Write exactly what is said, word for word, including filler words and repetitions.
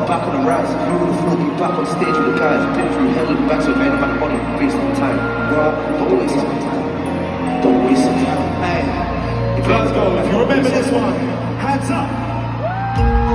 back on the rise. You on the floor, be back on stage with the guys. Been through hell and back, so if ain't about the money, based on time. Bro, don't waste some time. Don't waste some time. Hey, Glasgow, if you remember this one, hands up.